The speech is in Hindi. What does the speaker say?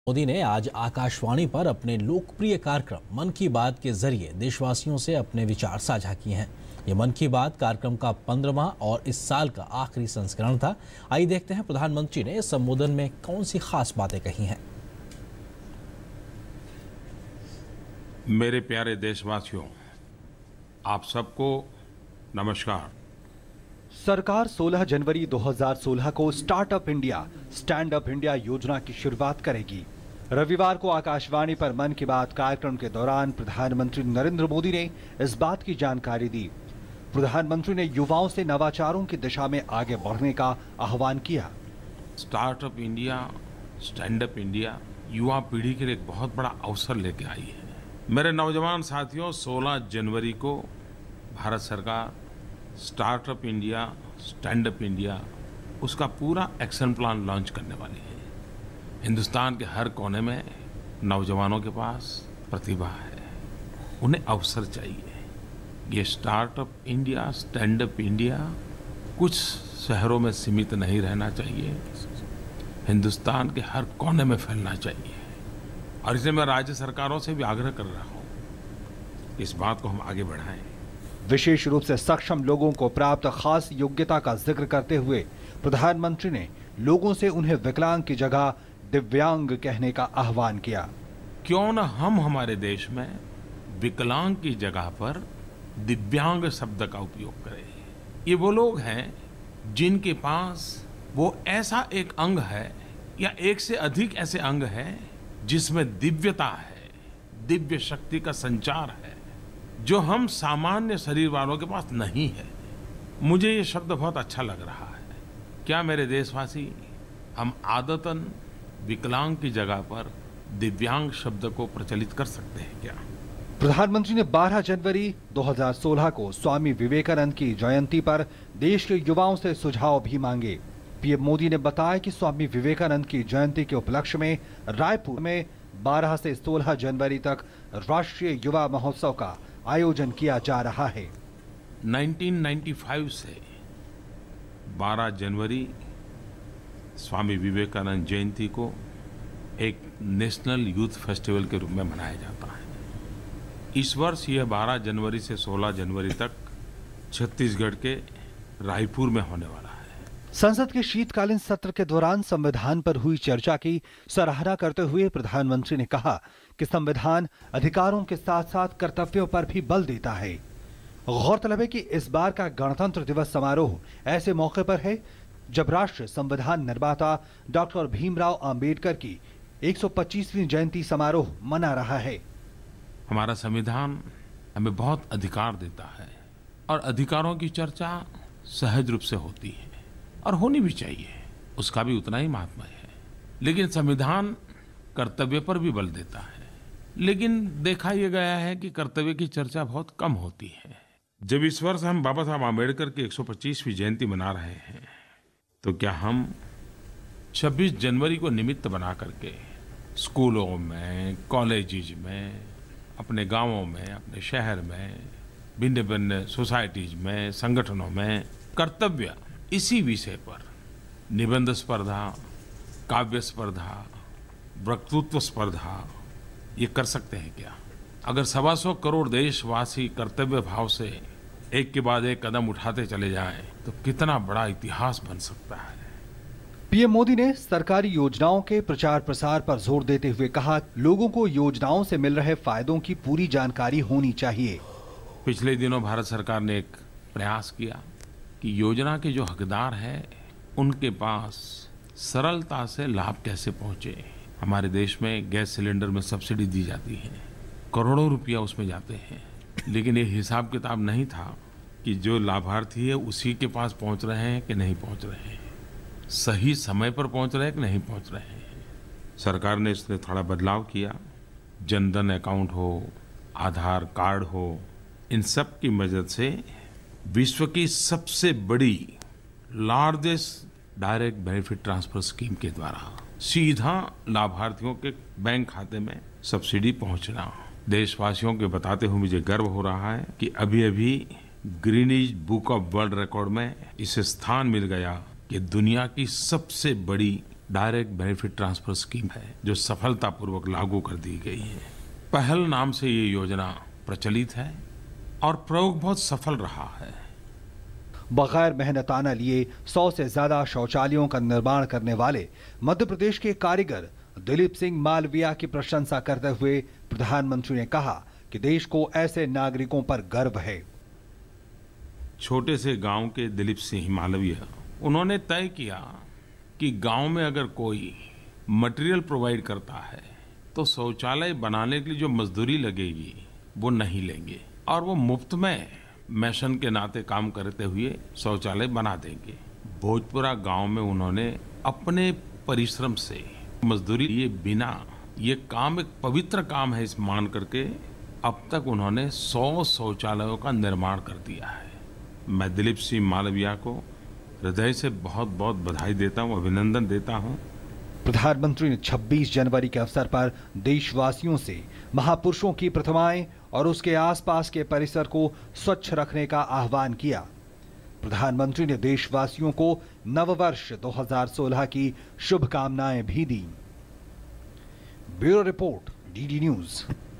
मोदी ने आज आकाशवाणी पर अपने लोकप्रिय कार्यक्रम मन की बात के जरिए देशवासियों से अपने विचार साझा किए हैं। ये मन की बात कार्यक्रम का 15वां और इस साल का आखिरी संस्करण था। आइए देखते हैं प्रधानमंत्री ने इस संबोधन में कौन सी खास बातें कही हैं। मेरे प्यारे देशवासियों, आप सबको नमस्कार। सरकार 16 जनवरी 2016 को startup India, stand up India योजना की शुरुआत करेगी। रविवार को आकाशवाणी पर मन की बात कार्यक्रम के दौरान प्रधानमंत्री नरेंद्र मोदी ने इस बात की जानकारी दी। प्रधानमंत्री ने युवाओं से नवाचारों की दिशा में आगे बढ़ने का आह्वान किया। Startup India, stand up India युवा पीढ़ी के लिए एक बहुत बड़ा अवसर लेके आई है। मेरे नौजवान साथियों, 16 जनवरी को भारत सरकार startup India, stand up India उसका पूरा एक्शन प्लान लॉन्च करने वाली है। हिंदुस्तान के हर कोने में नौजवानों के पास प्रतिभा है, उन्हें अवसर चाहिए। ये startup India, stand up India कुछ शहरों में सीमित नहीं रहना चाहिए, हिंदुस्तान के हर कोने में फैलना चाहिए। और इसलिए मैं राज्य सरकारों से भी आग्रह कर रहा हूँ, इस बात को हम आगे बढ़ाएं। विशेष रूप से सक्षम लोगों को प्राप्त खास योग्यता का जिक्र करते हुए प्रधानमंत्री ने लोगों से उन्हें विकलांग की जगह दिव्यांग कहने का आह्वान किया। क्यों न हम हमारे देश में विकलांग की जगह पर दिव्यांग शब्द का उपयोग करें। ये वो लोग हैं जिनके पास वो ऐसा एक अंग है या एक से अधिक ऐसे अंग हैं जिसमें दिव्यता है, दिव्य शक्ति का संचार है, जो हम सामान्य शरीर वालों के पास नहीं है। मुझे ये शब्द बहुत अच्छा लग रहा है। क्या मेरे देशवासी, हम आदतन विकलांग की जगह पर दिव्यांग शब्द को प्रचलित कर सकते हैं क्या? प्रधानमंत्री ने 12 जनवरी 2016 को स्वामी विवेकानंद की जयंती पर देश के युवाओं से सुझाव भी मांगे। पीएम मोदी ने बताया कि स्वामी विवेकानंद की जयंती के उपलक्ष्य में रायपुर में 12 से 16 जनवरी तक राष्ट्रीय युवा महोत्सव का आयोजन किया जा रहा है। 1995 से 12 जनवरी स्वामी विवेकानंद जयंती को एक नेशनल यूथ फेस्टिवल के रूप में मनाया जाता है। इस वर्ष यह 12 जनवरी से 16 जनवरी तक छत्तीसगढ़ के रायपुर में होने वाला है। संसद के शीतकालीन सत्र के दौरान संविधान पर हुई चर्चा की सराहना करते हुए प्रधानमंत्री ने कहा कि संविधान अधिकारों के साथ साथ कर्तव्यों पर भी बल देता है। गौरतलब है कि इस बार का गणतंत्र दिवस समारोह ऐसे मौके पर है जब राष्ट्र संविधान निर्माता डॉक्टर भीमराव अंबेडकर की 125वीं जयंती समारोह मना रहा है। हमारा संविधान हमें बहुत अधिकार देता है और अधिकारों की चर्चा सहज रूप से होती है और होनी भी चाहिए, उसका भी उतना ही महात्मा है। लेकिन संविधान कर्तव्य पर भी बल देता है। लेकिन देखा यह गया है कि कर्तव्य की चर्चा बहुत कम होती है। जब इस वर्ष हम बाबा साहब आम्बेडकर की 125वीं जयंती मना रहे हैं, तो क्या हम 26 जनवरी को निमित्त बना करके स्कूलों में, कॉलेजेज में, अपने गांवों में, अपने शहर में, भिन्न भिन्न सोसाइटीज में, संगठनों में कर्तव्य इसी विषय पर निबंध स्पर्धा, काव्य स्पर्धा, वक्तृत्व स्पर्धा ये कर सकते हैं क्या? अगर 125 करोड़ देशवासी कर्तव्य भाव से एक के बाद एक कदम उठाते चले जाएं, तो कितना बड़ा इतिहास बन सकता है। पीएम मोदी ने सरकारी योजनाओं के प्रचार प्रसार पर जोर देते हुए कहा, लोगों को योजनाओं से मिल रहे फायदों की पूरी जानकारी होनी चाहिए। पिछले दिनों भारत सरकार ने एक प्रयास किया कि योजना के जो हकदार हैं उनके पास सरलता से लाभ कैसे पहुंचे। हमारे देश में गैस सिलेंडर में सब्सिडी दी जाती है, करोड़ों रुपया उसमें जाते हैं, लेकिन ये हिसाब किताब नहीं था कि जो लाभार्थी है उसी के पास पहुंच रहे हैं कि नहीं पहुंच रहे हैं, सही समय पर पहुंच रहे हैं कि नहीं पहुंच रहे हैं। सरकार ने इसमें थोड़ा बदलाव किया। जनधन अकाउंट हो, आधार कार्ड हो, इन सब की मदद से विश्व की सबसे बड़ी largest direct benefit transfer scheme के द्वारा सीधा लाभार्थियों के बैंक खाते में सब्सिडी पहुंचना। देशवासियों के बताते हुए मुझे गर्व हो रहा है कि अभी अभी Guinness book of world record में इसे स्थान मिल गया कि दुनिया की सबसे बड़ी डायरेक्ट बेनिफिट ट्रांसफर स्कीम है जो सफलतापूर्वक लागू कर दी गई है। पहल नाम से ये योजना प्रचलित है और प्रयोग बहुत सफल रहा है। बगैर मेहनताना लिए 100 से ज्यादा शौचालयों का निर्माण करने वाले मध्य प्रदेश के कारीगर दिलीप सिंह मालविया की प्रशंसा करते हुए प्रधानमंत्री ने कहा कि देश को ऐसे नागरिकों पर गर्व है। छोटे से गांव के दिलीप सिंह मालविया, उन्होंने तय किया कि गांव में अगर कोई मटेरियल प्रोवाइड करता है तो शौचालय बनाने के लिए जो मजदूरी लगेगी वो नहीं लेंगे और वो मुफ्त में मैसन के नाते काम करते हुए शौचालय बना देंगे। भोजपुरा गांव में उन्होंने अपने परिश्रम से मजदूरी लिए बिना ये काम एक पवित्र काम है इस मान करके अब तक उन्होंने 100 शौचालयों का निर्माण कर दिया है। मैं दिलीप सिंह मालविया को हृदय से बहुत बहुत बधाई देता हूँ, अभिनंदन देता हूँ। प्रधानमंत्री ने 26 जनवरी के अवसर पर देशवासियों से महापुरुषों की प्रतिमाएं और उसके आसपास के परिसर को स्वच्छ रखने का आह्वान किया। प्रधानमंत्री ने देशवासियों को नववर्ष 2016 की शुभकामनाएं भी दी। Bureau report, DD news.